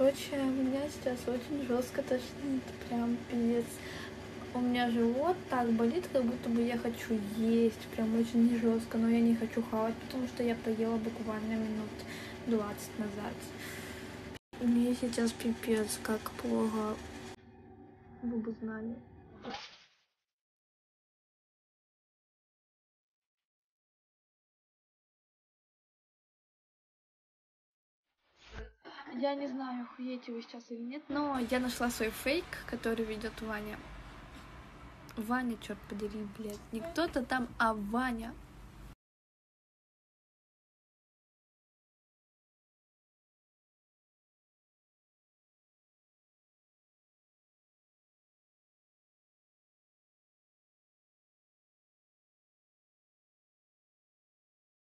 Короче, меня сейчас очень жестко тошнит, прям пиздец. У меня живот так болит, как будто бы я хочу есть, прям очень жестко, но я не хочу хавать, потому что я поела буквально минут 20 назад. Мне сейчас пипец, как плохо. Вы бы знали. Я не знаю, охуеете вы сейчас или нет, но я нашла свой фейк, который ведет Ваня. Ваня, черт подери, блядь. Не кто-то там, а Ваня.